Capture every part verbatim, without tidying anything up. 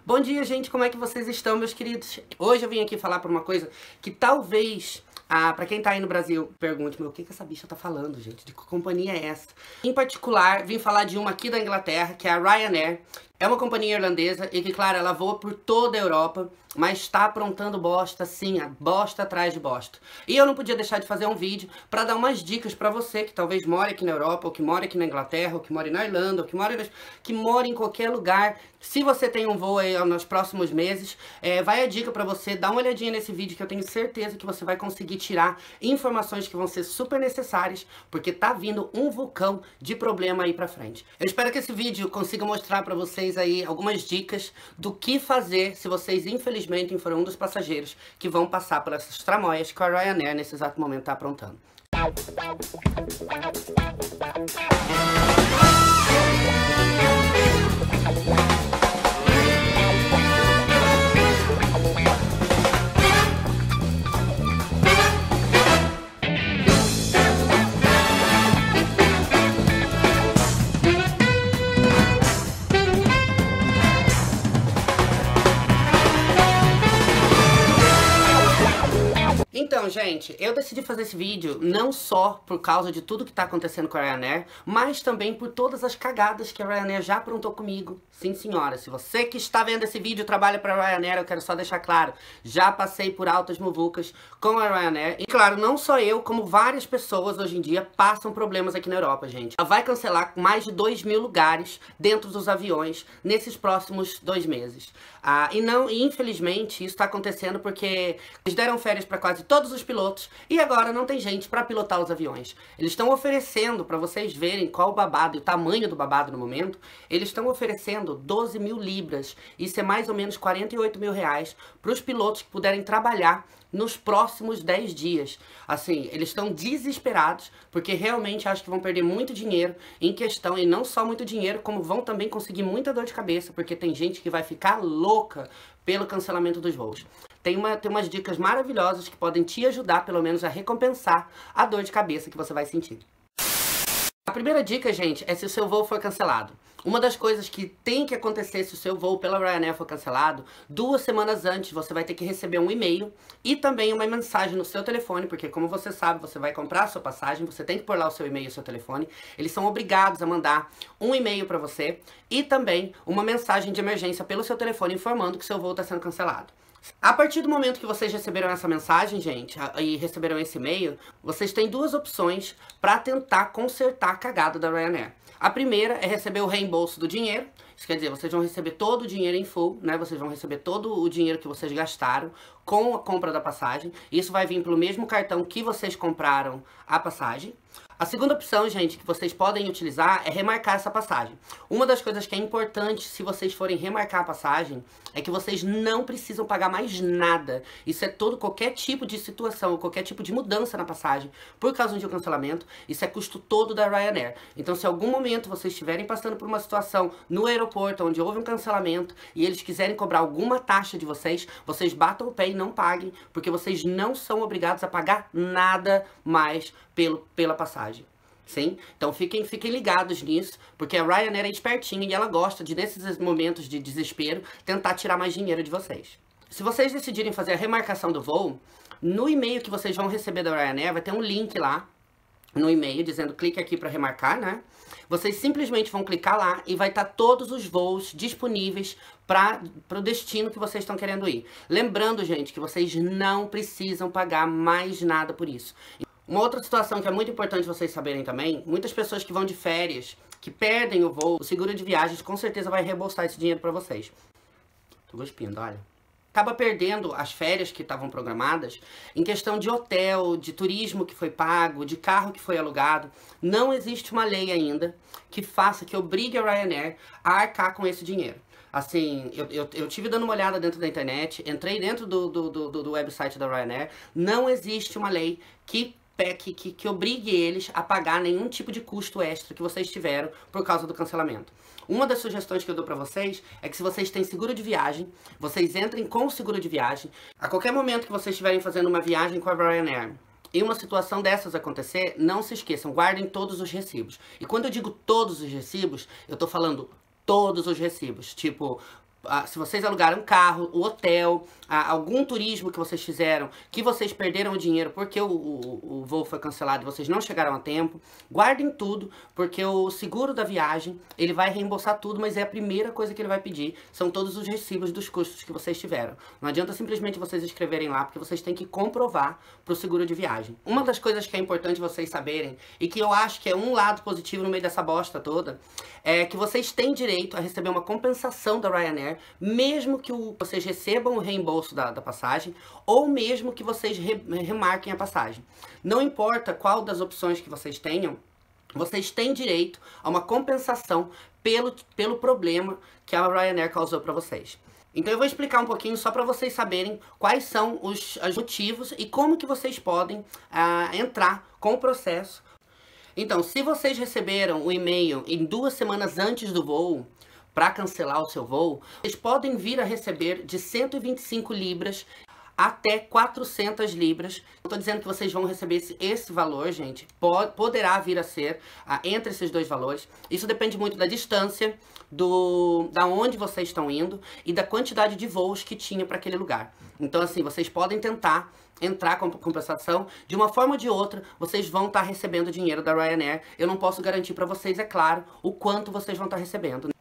Bom dia, gente, como é que vocês estão, meus queridos? Hoje eu vim aqui falar por uma coisa que talvez, ah, pra quem tá aí no Brasil, pergunte, meu, o que que essa bicha tá falando, gente? De que companhia é essa? Em particular, vim falar de uma aqui da Inglaterra, que é a Ryanair. É uma companhia irlandesa e que, claro, ela voa por toda a Europa, mas está aprontando bosta, sim, a bosta atrás de bosta. E eu não podia deixar de fazer um vídeo para dar umas dicas para você que talvez more aqui na Europa, ou que more aqui na Inglaterra, ou que more na Irlanda, ou que more, nas... que more em qualquer lugar. Se você tem um voo aí nos próximos meses, é, vai a dica para você, dá uma olhadinha nesse vídeo que eu tenho certeza que você vai conseguir tirar informações que vão ser super necessárias, porque tá vindo um vulcão de problema aí pra frente. Eu espero que esse vídeo consiga mostrar para vocês aí algumas dicas do que fazer se vocês infelizmente forem um dos passageiros que vão passar por essas tramóias que a Ryanair nesse exato momento está aprontando. Então, gente, eu decidi fazer esse vídeo não só por causa de tudo que tá acontecendo com a Ryanair, mas também por todas as cagadas que a Ryanair já aprontou comigo. Sim, senhora, se você que está vendo esse vídeo trabalha para a Ryanair, eu quero só deixar claro, já passei por altas muvucas com a Ryanair. E claro, não só eu, como várias pessoas hoje em dia passam problemas aqui na Europa, gente. Ela vai cancelar mais de dois mil lugares dentro dos aviões nesses próximos dois meses. Ah, e não, e infelizmente, isso está acontecendo porque eles deram férias para quase todos os pilotos e agora não tem gente para pilotar os aviões. Eles estão oferecendo, para vocês verem qual o babado e o tamanho do babado no momento, eles estão oferecendo doze mil libras, isso é mais ou menos quarenta e oito mil reais, para os pilotos que puderem trabalhar nos próximos dez dias. Assim, eles estão desesperados, porque realmente acho que vão perder muito dinheiro em questão, e não só muito dinheiro, como vão também conseguir muita dor de cabeça, porque tem gente que vai ficar louca pelo cancelamento dos voos. Tem, uma, tem umas dicas maravilhosas que podem te ajudar, pelo menos, a recompensar a dor de cabeça que você vai sentir. A primeira dica, gente, é se o seu voo for cancelado. Uma das coisas que tem que acontecer se o seu voo pela Ryanair for cancelado, duas semanas antes você vai ter que receber um e-mail e também uma mensagem no seu telefone, porque como você sabe, você vai comprar a sua passagem, você tem que pôr lá o seu e-mail e o seu telefone. Eles são obrigados a mandar um e-mail para você e também uma mensagem de emergência pelo seu telefone informando que seu voo está sendo cancelado. A partir do momento que vocês receberam essa mensagem, gente, e receberam esse e-mail, vocês têm duas opções para tentar consertar a cagada da Ryanair. A primeira é receber o reembolso do dinheiro, isso quer dizer, vocês vão receber todo o dinheiro em full, né? Vocês vão receber todo o dinheiro que vocês gastaram com a compra da passagem. Isso vai vir pelo mesmo cartão que vocês compraram a passagem. A segunda opção, gente, que vocês podem utilizar é remarcar essa passagem. Uma das coisas que é importante se vocês forem remarcar a passagem é que vocês não precisam pagar mais nada. Isso é todo, qualquer tipo de situação, qualquer tipo de mudança na passagem por causa de um cancelamento, isso é custo todo da Ryanair. Então, se em algum momento vocês estiverem passando por uma situação no aeroporto onde houve um cancelamento e eles quiserem cobrar alguma taxa de vocês, vocês batam o pé e não paguem, porque vocês não são obrigados a pagar nada mais pelo, pela passagem. Sim? Então fiquem, fiquem ligados nisso, porque a Ryanair é espertinha e ela gosta de, nesses momentos de desespero, tentar tirar mais dinheiro de vocês. Se vocês decidirem fazer a remarcação do voo, no e-mail que vocês vão receber da Ryanair, vai ter um link lá no e-mail dizendo clique aqui para remarcar, né? Vocês simplesmente vão clicar lá e vai estar todos os voos disponíveis para o destino que vocês estão querendo ir. Lembrando, gente, que vocês não precisam pagar mais nada por isso. Uma outra situação que é muito importante vocês saberem também, muitas pessoas que vão de férias, que perdem o voo, o seguro de viagens com certeza vai reembolsar esse dinheiro para vocês. Tô cuspindo, olha. Acaba perdendo as férias que estavam programadas em questão de hotel, de turismo que foi pago, de carro que foi alugado. Não existe uma lei ainda que faça, que obrigue a Ryanair a arcar com esse dinheiro. Assim, eu, eu, eu tive dando uma olhada dentro da internet, entrei dentro do, do, do, do website da Ryanair, não existe uma lei que Que, que, que obrigue eles a pagar nenhum tipo de custo extra que vocês tiveram por causa do cancelamento. Uma das sugestões que eu dou pra vocês é que se vocês têm seguro de viagem, vocês entrem com o seguro de viagem. A qualquer momento que vocês estiverem fazendo uma viagem com a Ryanair e uma situação dessas acontecer, não se esqueçam, guardem todos os recibos. E quando eu digo todos os recibos, eu tô falando todos os recibos. Tipo, Ah, se vocês alugaram um carro, o hotel, ah, algum turismo que vocês fizeram, que vocês perderam o dinheiro porque o, o, o voo foi cancelado e vocês não chegaram a tempo, guardem tudo, porque o seguro da viagem, ele vai reembolsar tudo, mas é a primeira coisa que ele vai pedir, são todos os recibos dos custos que vocês tiveram. Não adianta simplesmente vocês escreverem lá, porque vocês têm que comprovar para o seguro de viagem. Uma das coisas que é importante vocês saberem, e que eu acho que é um lado positivo no meio dessa bosta toda, é que vocês têm direito a receber uma compensação da Ryanair, mesmo que o, vocês recebam o reembolso da, da passagem, ou mesmo que vocês re, remarquem a passagem. Não importa qual das opções que vocês tenham, vocês têm direito a uma compensação pelo, pelo problema que a Ryanair causou para vocês. Então eu vou explicar um pouquinho só para vocês saberem quais são os, os motivos e como que vocês podem ah, entrar com o processo. Então, se vocês receberam o e-mail em duas semanas antes do voo, para cancelar o seu voo, vocês podem vir a receber de cento e vinte e cinco libras até quatrocentas libras. Eu tô dizendo que vocês vão receber esse, esse valor, gente. Pode, poderá vir a ser ah, entre esses dois valores. Isso depende muito da distância, do, da onde vocês estão indo e da quantidade de voos que tinha para aquele lugar. Então, assim, vocês podem tentar entrar com compensação. De uma forma ou de outra, vocês vão estar tá recebendo dinheiro da Ryanair. Eu não posso garantir para vocês, é claro, o quanto vocês vão estar tá recebendo.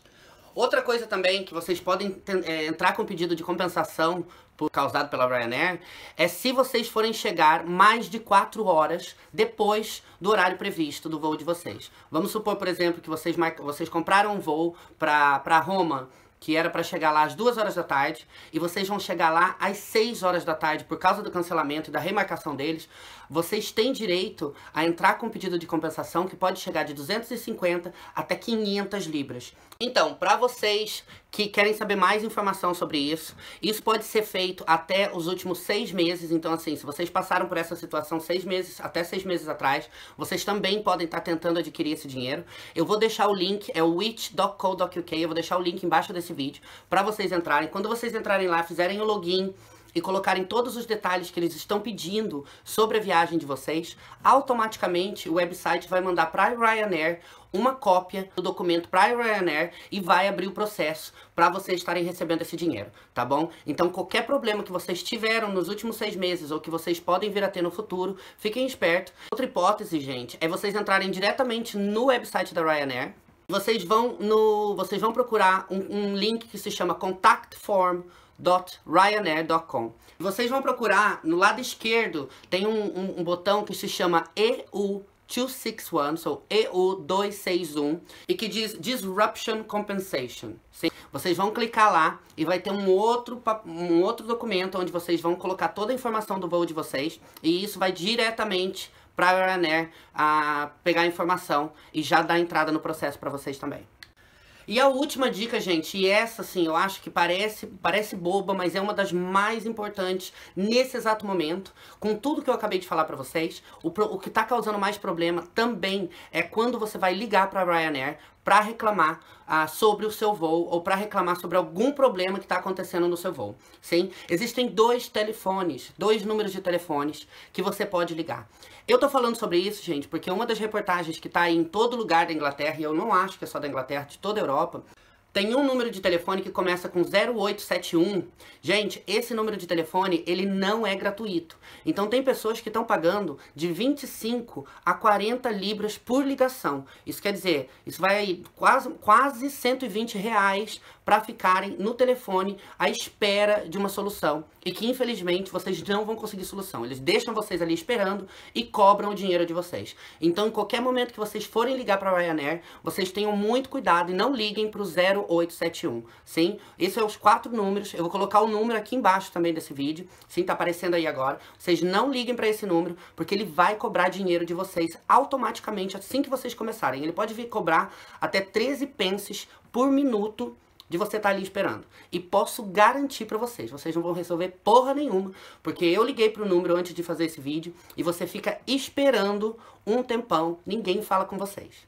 Outra coisa também que vocês podem é, entrar com pedido de compensação por causado pela Ryanair é se vocês forem chegar mais de quatro horas depois do horário previsto do voo de vocês. Vamos supor, por exemplo, que vocês, vocês compraram um voo para Roma, que era para chegar lá às duas horas da tarde, e vocês vão chegar lá às seis horas da tarde por causa do cancelamento e da remarcação deles. Vocês têm direito a entrar com pedido de compensação que pode chegar de duzentos e cinquenta até quinhentas libras. Então, para vocês que querem saber mais informação sobre isso, isso pode ser feito até os últimos seis meses. Então, assim, se vocês passaram por essa situação seis meses, até seis meses atrás, vocês também podem estar tentando adquirir esse dinheiro. Eu vou deixar o link, é o which ponto co ponto uk, eu vou deixar o link embaixo desse vídeo para vocês entrarem. Quando vocês entrarem lá, fizerem o login e colocarem todos os detalhes que eles estão pedindo sobre a viagem de vocês, automaticamente o website vai mandar para a Ryanair uma cópia do documento para a Ryanair e vai abrir o processo para vocês estarem recebendo esse dinheiro, tá bom? Então, qualquer problema que vocês tiveram nos últimos seis meses ou que vocês podem vir a ter no futuro, fiquem espertos. Outra hipótese, gente, é vocês entrarem diretamente no website da Ryanair. Vocês vão, no, vocês vão procurar um, um link que se chama contact form ponto ryanair ponto com. Vocês vão procurar, no lado esquerdo, tem um, um, um botão que se chama E U duzentos e sessenta e um, so E U duzentos e sessenta e um, e que diz Disruption Compensation. Sim? Vocês vão clicar lá e vai ter um outro, um outro documento onde vocês vão colocar toda a informação do voo de vocês, e isso vai diretamente para a Ryanair a pegar a informação e já dar entrada no processo para vocês também. E a última dica, gente, e essa, assim, eu acho que parece, parece boba, mas é uma das mais importantes nesse exato momento. Com tudo que eu acabei de falar pra vocês, o, o que tá causando mais problema também é quando você vai ligar pra Ryanair para reclamar ah, sobre o seu voo ou para reclamar sobre algum problema que está acontecendo no seu voo. Sim? Existem dois telefones, dois números de telefones que você pode ligar. Eu tô falando sobre isso, gente, porque uma das reportagens que tá aí em todo lugar da Inglaterra, e eu não acho que é só da Inglaterra, de toda a Europa, tem um número de telefone que começa com zero oito sete um. Gente, esse número de telefone, ele não é gratuito. Então tem pessoas que estão pagando de vinte e cinco a quarenta libras por ligação. Isso quer dizer, isso vai quase, quase cento e vinte reais para ficarem no telefone à espera de uma solução. E que, infelizmente, vocês não vão conseguir solução. Eles deixam vocês ali esperando e cobram o dinheiro de vocês. Então, em qualquer momento que vocês forem ligar para a Ryanair, vocês tenham muito cuidado e não liguem para o zero oito sete um, sim? Esses são os quatro números. Eu vou colocar o número aqui embaixo também desse vídeo, sim? Tá aparecendo aí agora. Vocês não liguem para esse número, porque ele vai cobrar dinheiro de vocês automaticamente assim que vocês começarem. Ele pode vir cobrar até treze pences por minuto de você estar ali esperando. E posso garantir pra vocês, vocês não vão resolver porra nenhuma, porque eu liguei pro número antes de fazer esse vídeo e você fica esperando um tempão, ninguém fala com vocês.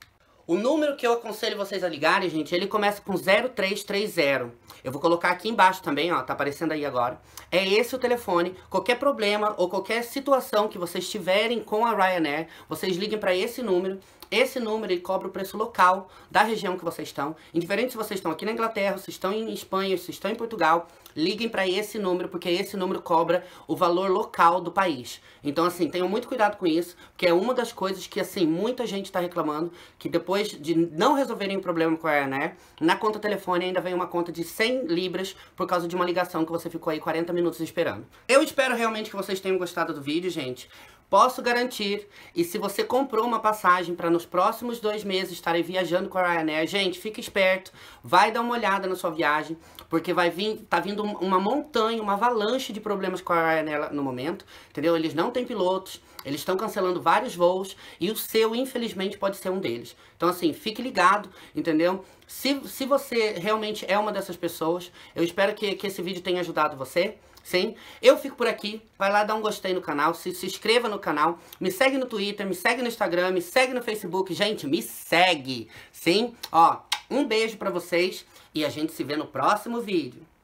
O número que eu aconselho vocês a ligarem, gente, ele começa com zero três três zero. Eu vou colocar aqui embaixo também, ó, tá aparecendo aí agora. É esse o telefone. Qualquer problema ou qualquer situação que vocês tiverem com a Ryanair, vocês liguem para esse número esse número ele cobra o preço local da região que vocês estão. Indiferente se vocês estão aqui na Inglaterra, se estão em Espanha, se estão em Portugal, liguem para esse número, porque esse número cobra o valor local do país. Então, assim, tenham muito cuidado com isso, porque é uma das coisas que, assim, muita gente está reclamando, que depois de não resolverem o problema com a Ryanair, na conta telefone ainda vem uma conta de cem libras por causa de uma ligação que você ficou aí quarenta minutos esperando. Eu espero realmente que vocês tenham gostado do vídeo, gente. Posso garantir, e se você comprou uma passagem para nos próximos dois meses estarem viajando com a Ryanair, gente, fique esperto, vai dar uma olhada na sua viagem, porque vai vir, tá vindo uma montanha, uma avalanche de problemas com a Ryanair no momento, entendeu? Eles não têm pilotos, eles estão cancelando vários voos, e o seu, infelizmente, pode ser um deles. Então, assim, fique ligado, entendeu? Se, se você realmente é uma dessas pessoas, eu espero que, que esse vídeo tenha ajudado você. Sim, eu fico por aqui, vai lá dar um gostei no canal, se, se inscreva no canal, me segue no Twitter, me segue no Instagram, me segue no Facebook, gente, me segue, sim? Ó, um beijo pra vocês e a gente se vê no próximo vídeo.